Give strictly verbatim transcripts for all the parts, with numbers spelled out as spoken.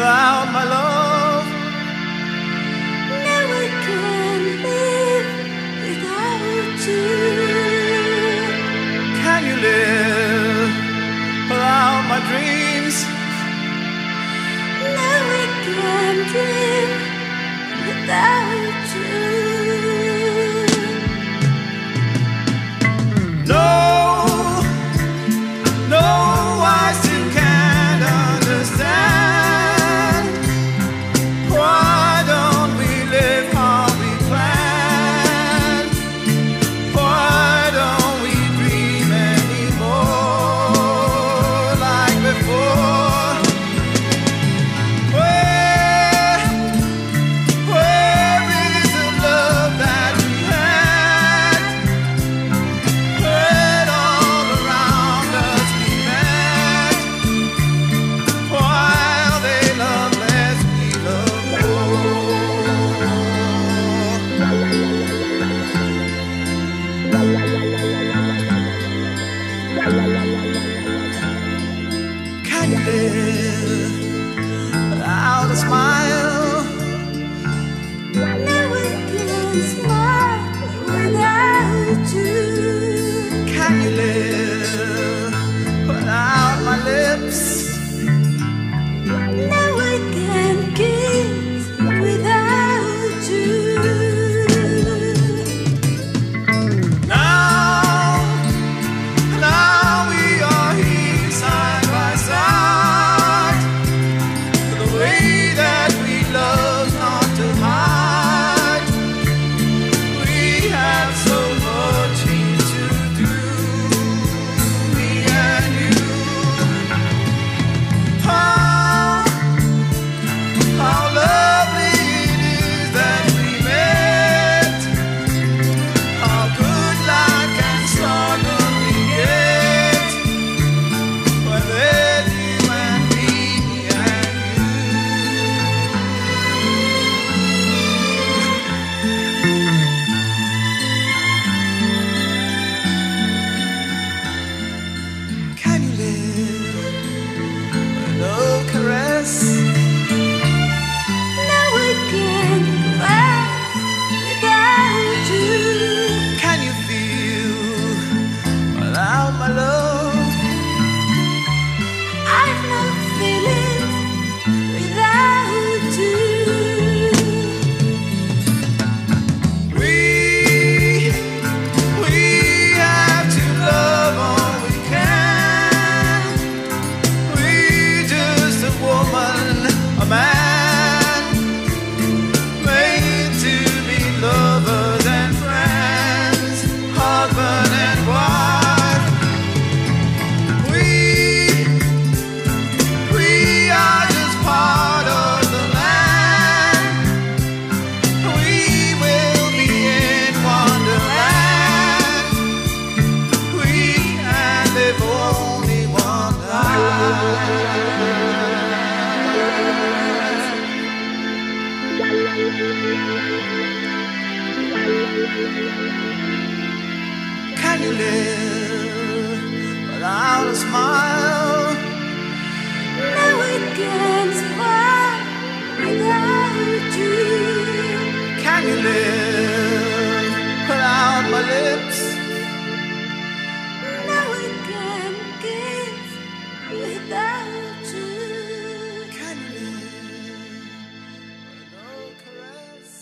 without my love. Now I can't live without you. Can you live without my dreams? Now I can't live without you. No, no, I still can't understand. Why don't we live how we planned? Why don't we dream anymore like before? Where, where is the love that we had? When all around us we met, while they love less, we love more. Can you live without a smile? Now I can't smile without you. Can you live without my lips? Now I can't kiss without you. Now, now we are here side by side. The way that we love not to hide. We have so much to do, me and you. How, how lovely it is that we met. How good life can suddenly get when there's you and me and you. Can you live with no caress? Now I can't rest without you. Can you feel without my love? I've no feelings without you. We, we have to love all we can. We just a woman, a man, made to be lovers and friends, husband and wife. We, we are just part of the land. We will be in Wonderland. We can live only one life. Can you live without a smile? Now I can't smile without you. Can you live without my lips? Now I can't kiss without you. Can you live with no caress?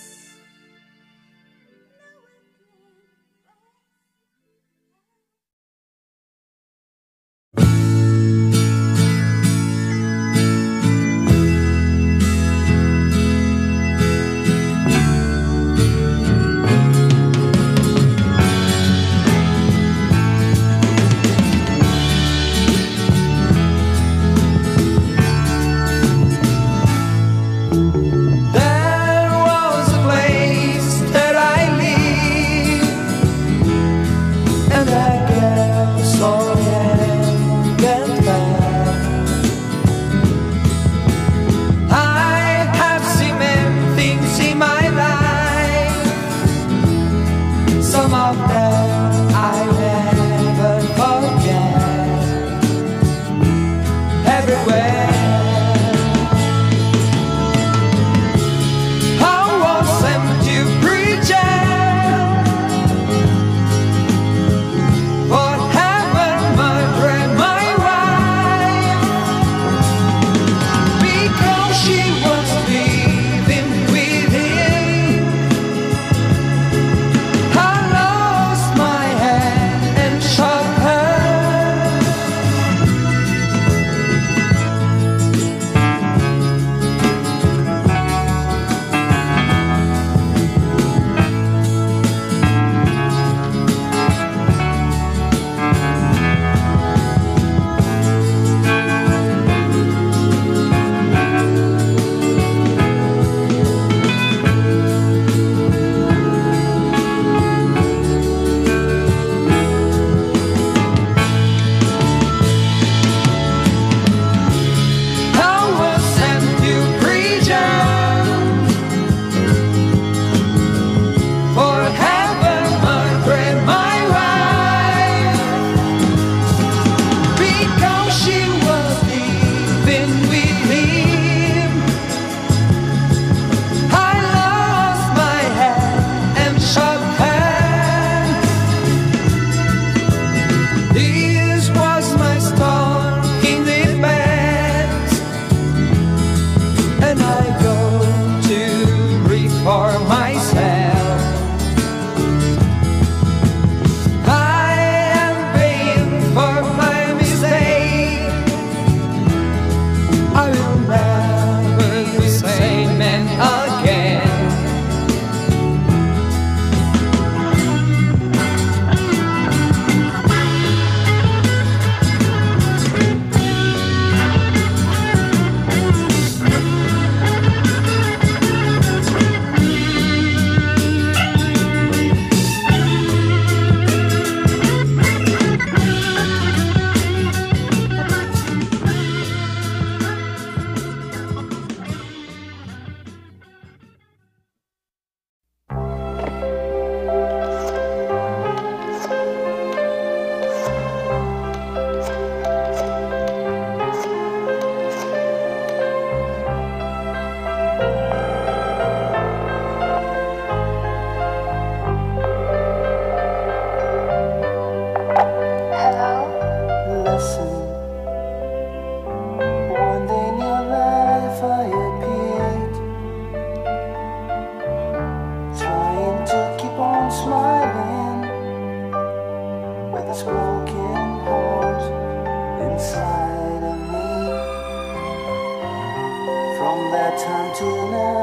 from that time till now.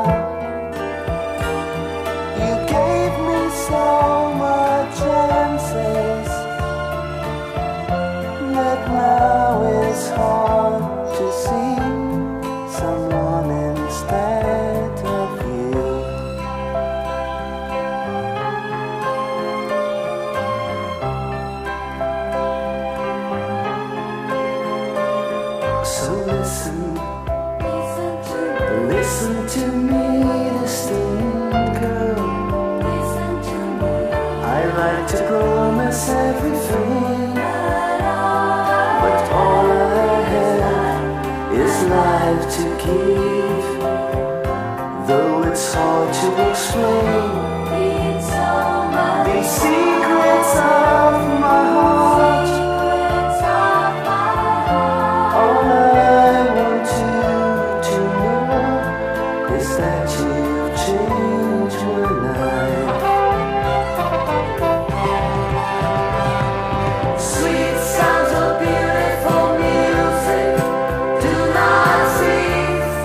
You gave me so much chances, but now it's hard to see someone instead of you. So listen, listen to me, distant girl. I like to promise everything, but all I have is life to give. Though it's hard to explain the secrets of my heart, all I want you to know is that you've changed my life. Sweet sounds of beautiful music do not cease.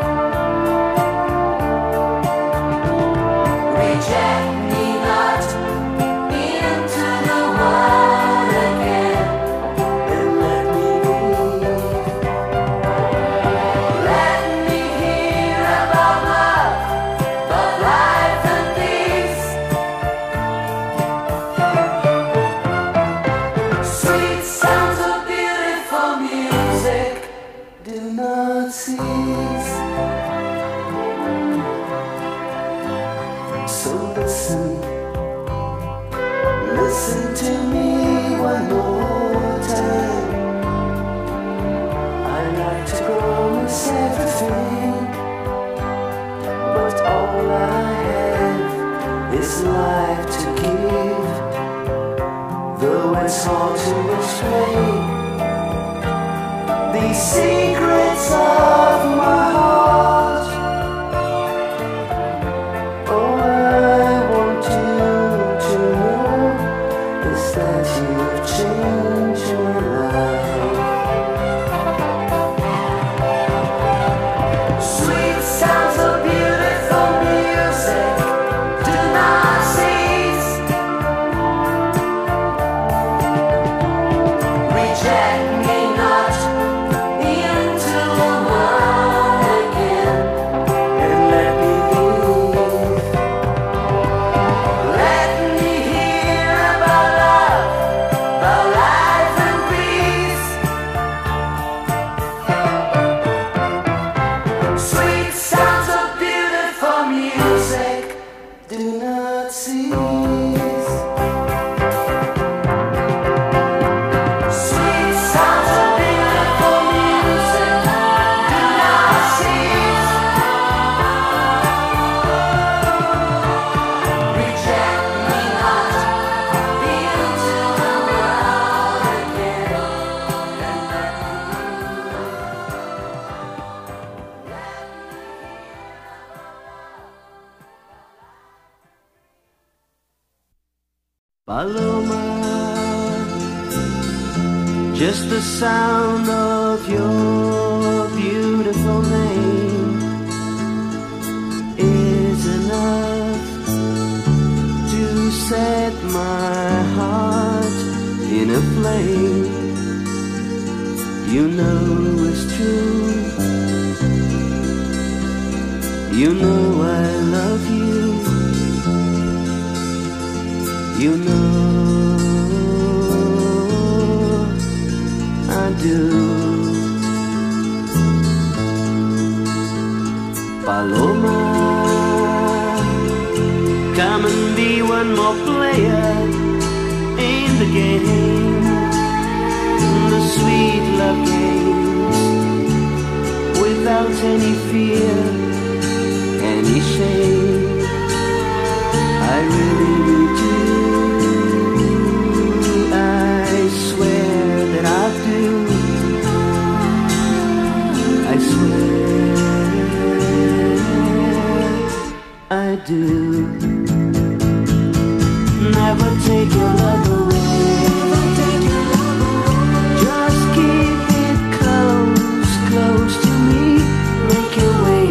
Reject me not into the world again, and let me leave. Let me hear about love, about life and peace. Sweet sounds of beautiful music do not cease. So listen, listen to me one more time. I like to promise everything, but all I have is life to give. Though it's hard to explain the secrets of my heart, all I want you to know is that you've changed my life. Sweet sounds of beautiful music do not cease. Reject me not into the world again, and let me leave. Let me hear about love, about life and peace. Sweet sounds of beautiful music do not cease. Sweet sounds of beautiful music do not cease. Reject me not into the world again. Paloma, just the sound of your beautiful name is enough to set my heart in a flame. You know it's true, you know I love you, you know I do. Paloma, come and be one more player in the game, the sweet love games, without any fear, any shame. I really need you, I swear that I do, I swear I do. Never take your love away, just keep it close, close to me. Make your way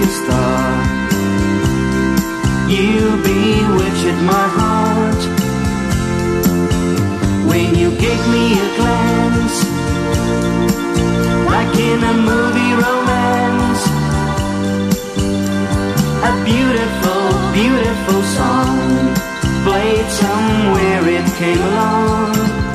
star. You bewitched my heart when you gave me a glance, like in a movie romance. A beautiful, beautiful song played somewhere, it came along.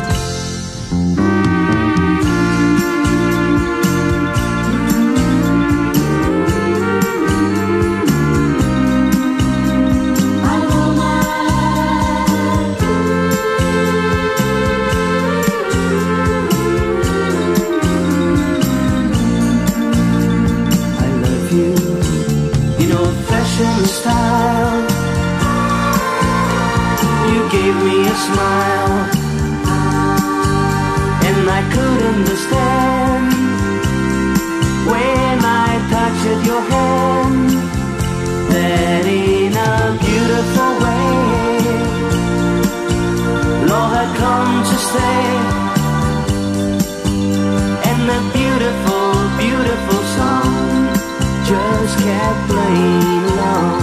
Style. You gave me a smile, and I could understand when I touched your hand that in a beautiful way love had come to stay, and the beautiful, beautiful song just kept playing along.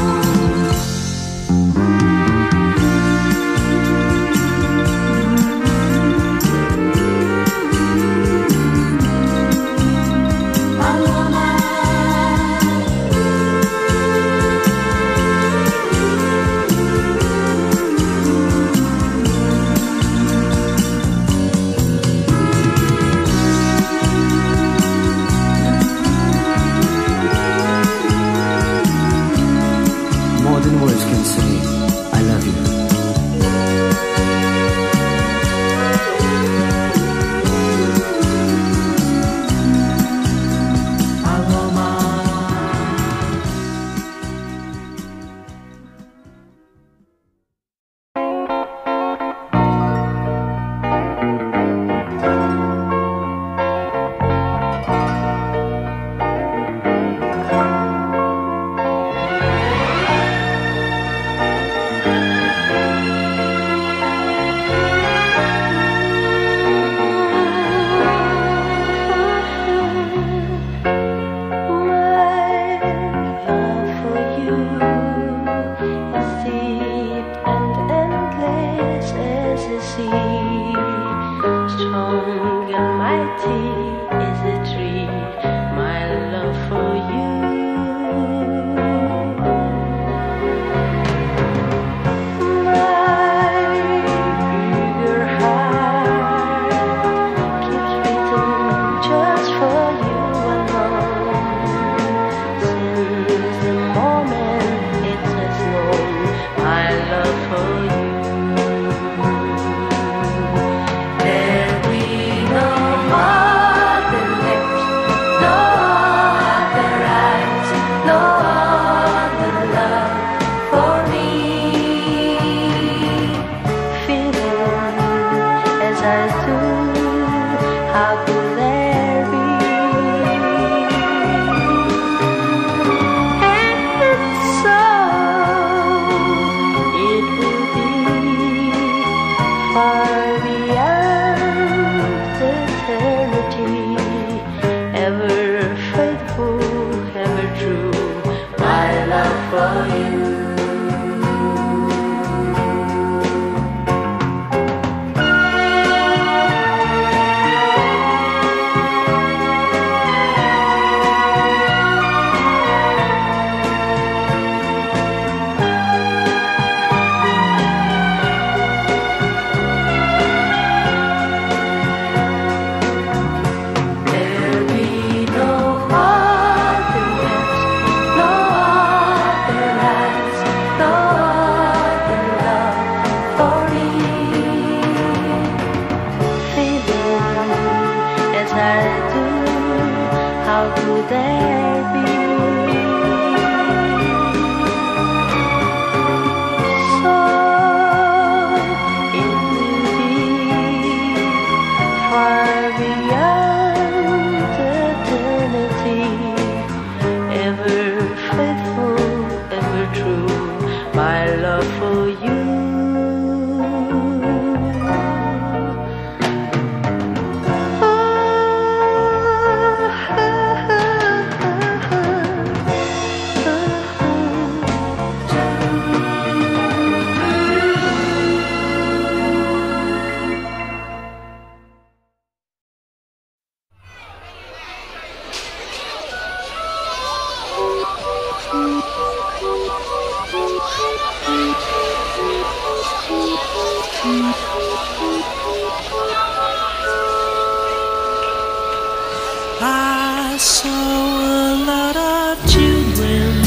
I saw a lot of children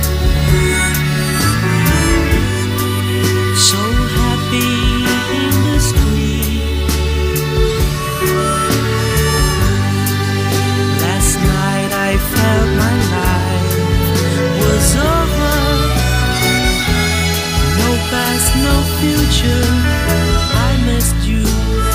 so happy in the street. Last night I felt my life was over. No past, no future. I missed you.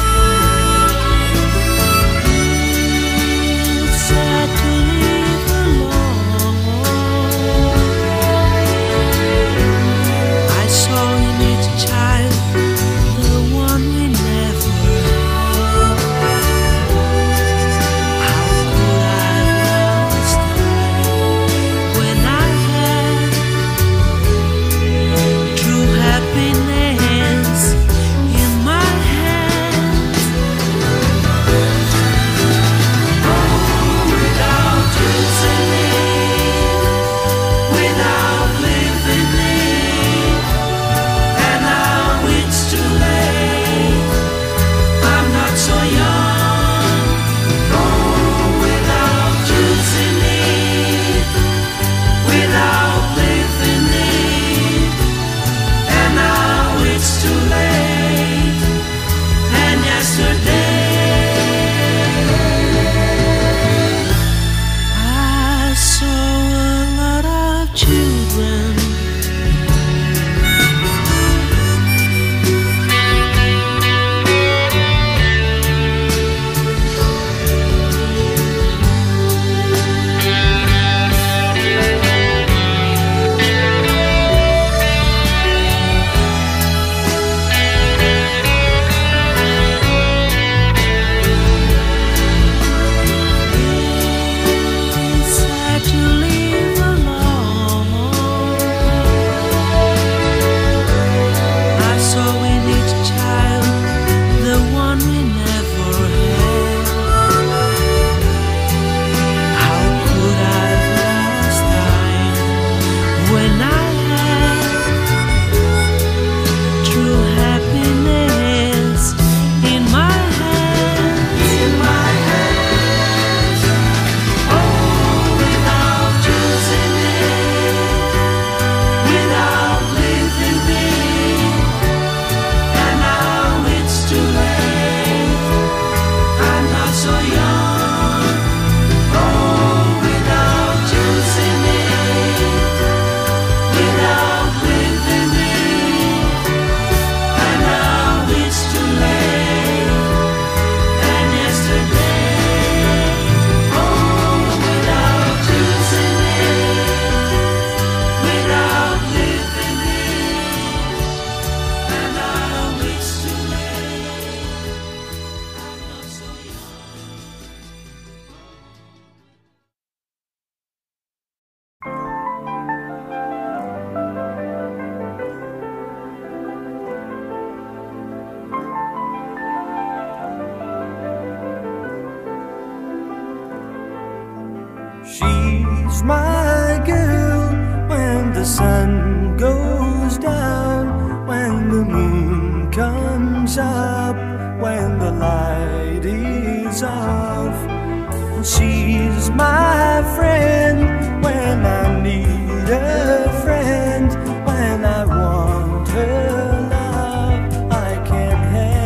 She's my girl when the sun goes down, when the moon comes up, when the light is off. And she's my friend when I need a friend, when I want her love, I can't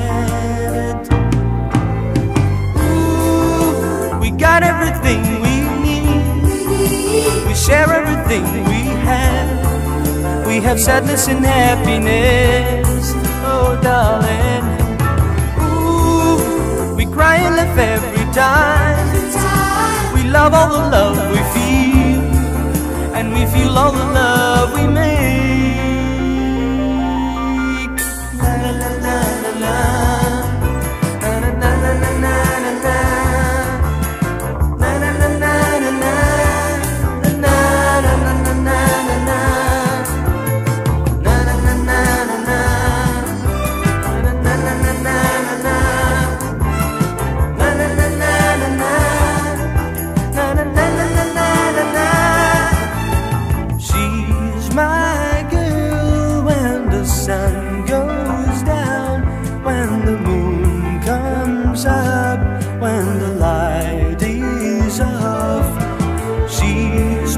have it. Ooh, we got everything we We share everything we have. We have sadness and happiness, oh darling. Ooh, we cry and laugh every time. We love all the love we feel, and we feel all the love we make. La la la la la la. Na na na na na na na.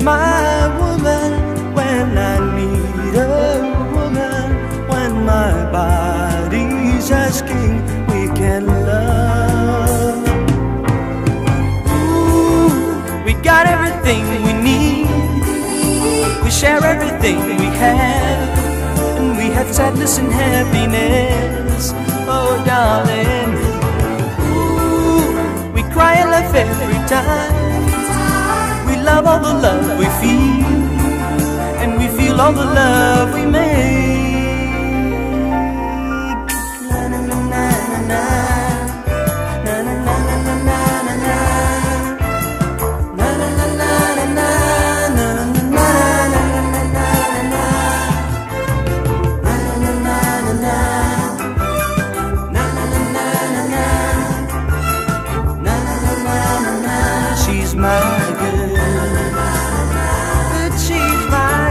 my woman when I need a woman. When my body's asking, we can love. Ooh, we got everything we need. We share everything we have, and we have sadness and happiness. Oh, darling. Ooh, we cry and laugh every time. We love all the love we feel, and we feel all the love we make. Na na na na na na na na na na na na na. Na na na na na na na na na na na na. She's my girl, but she's my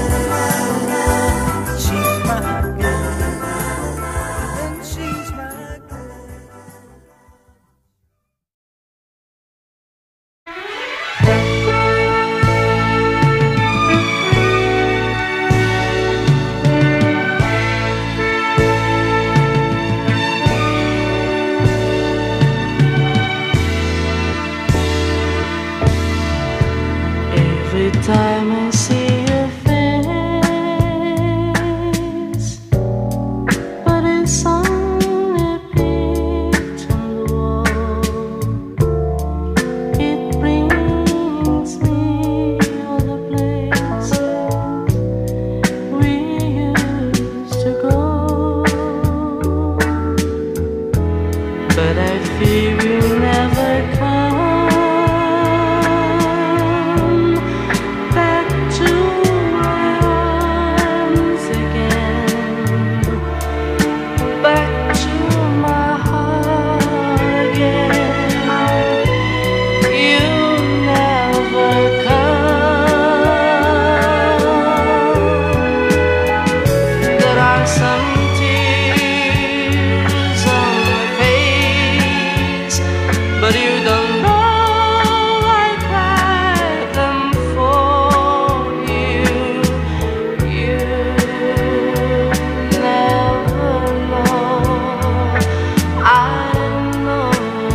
girl. She's my girl, and she's my girl. Every time I see your face, but it's on a picture on the wall. It brings me all the places we used to go, but I fear you'll never come back to my arms again, back to my heart again. You'll never come. There are some tears on my face, but you don't know I cried them for you. You never know. I know.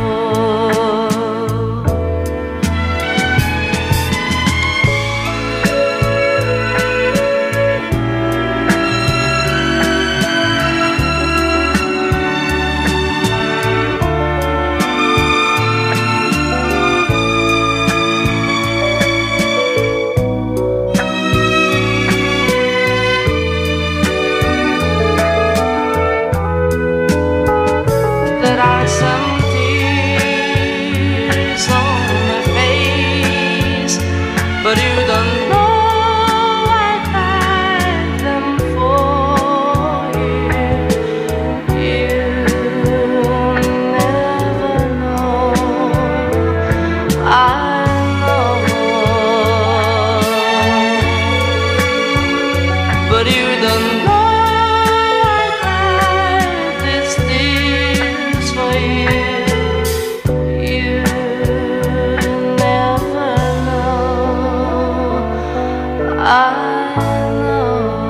There are some tears on my face, but you don't know I cried them for you. You never know. I know, but you don't know. I cried these tears for you. You never know. I know.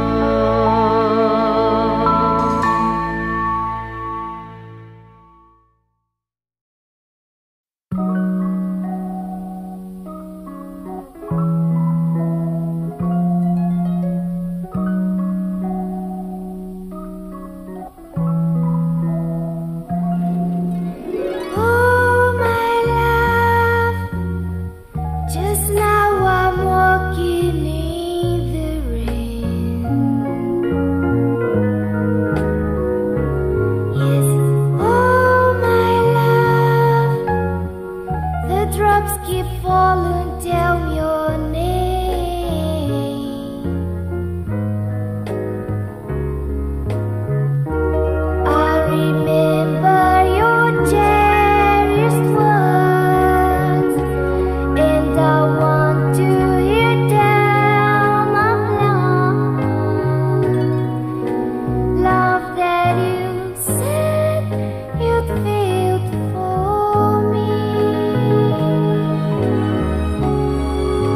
Oh, my love, just now I'm walking in the rain. Yes, oh, my love, the drops keep falling down your name. I remember your cherished words, and I want to hear them of love, love that you said you'd feel for me.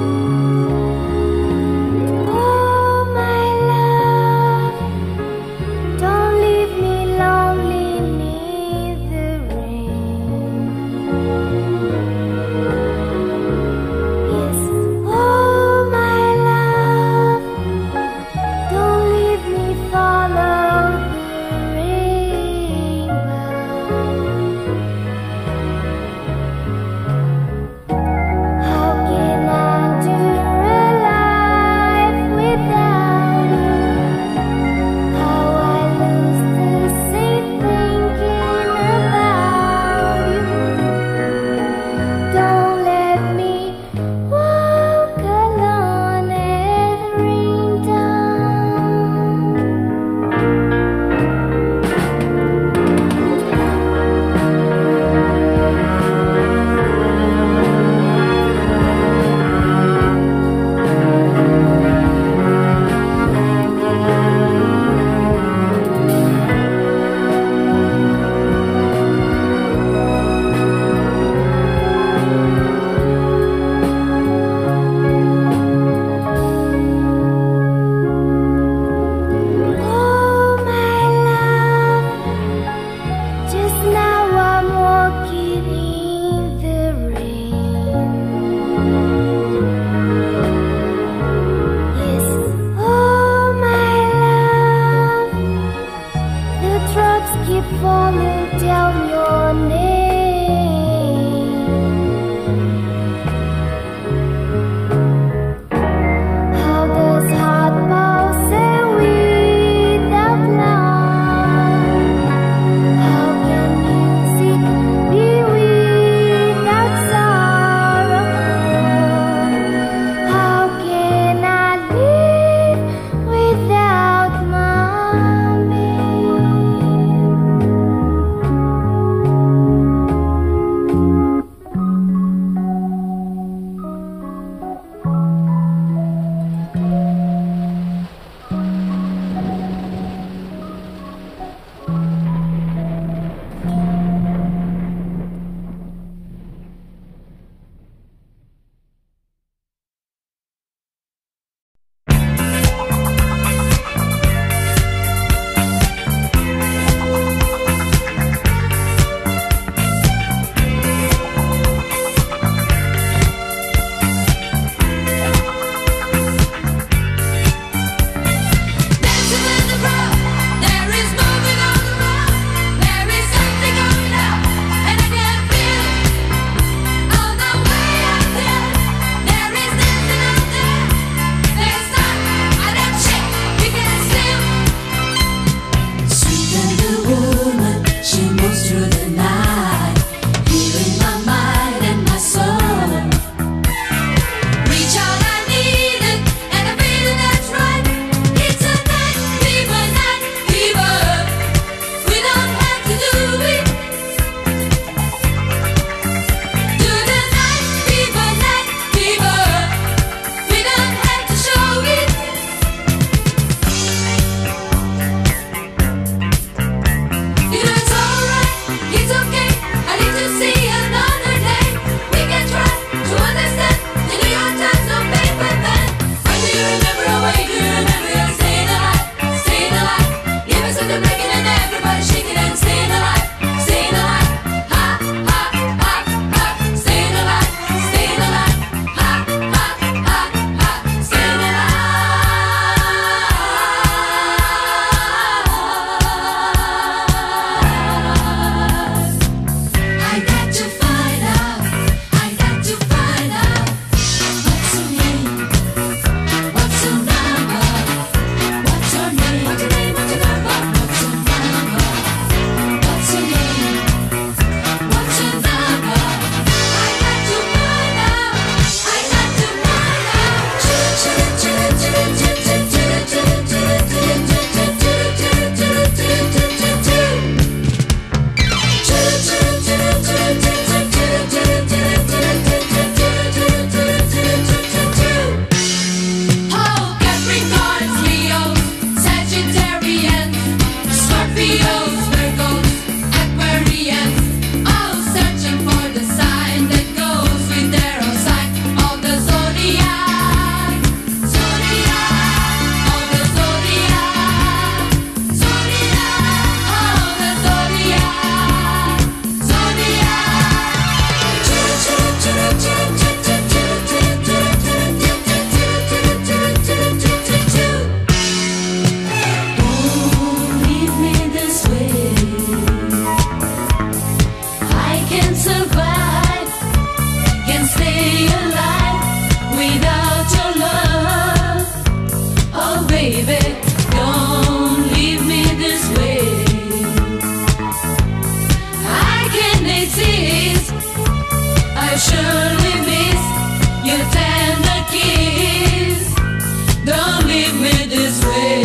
surely miss your tender kiss. Don't leave me this way.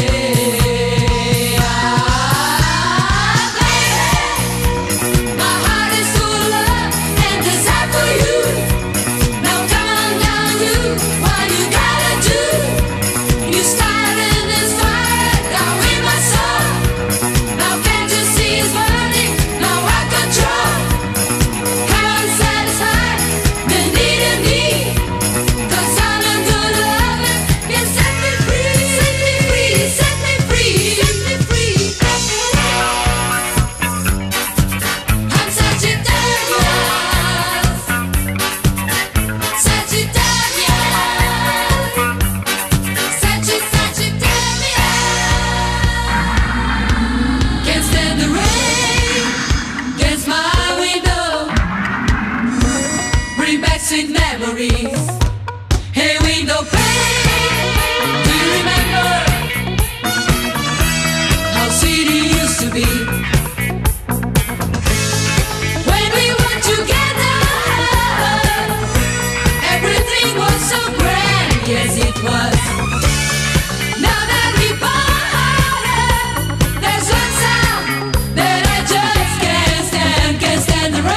Sweet memories. Hey, window pane, do you remember how sweet it used to be when we were together? Everything was so grand, yes it was. Now that we parted, there's one sound that I just can't stand, can't stand the rain.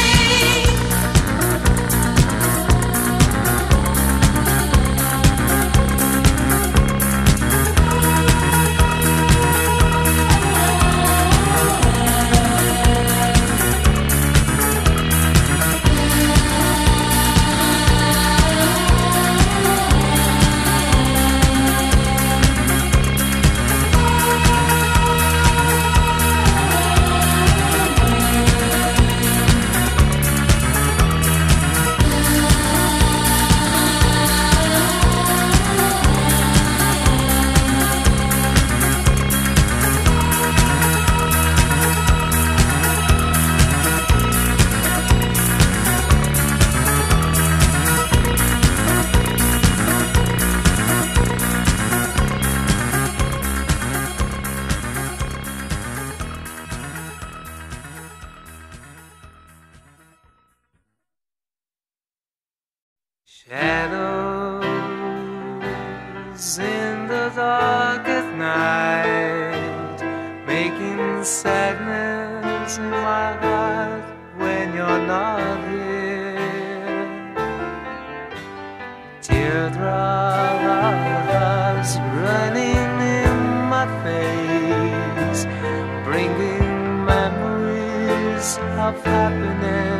Shadows in the dark at night, making sadness in my heart when you're not here. Teardrops running in my face, bringing memories of happiness.